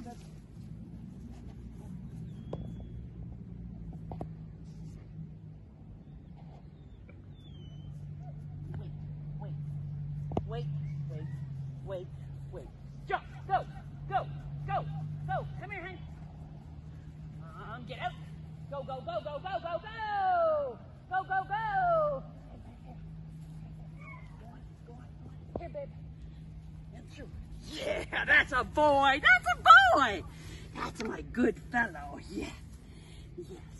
here, babe. Wait. Jump, go. Come here, honey. Get out. Go. Go. Go on. Here, babe. And through. Yeah, that's a boy. That's my good fellow. Yeah.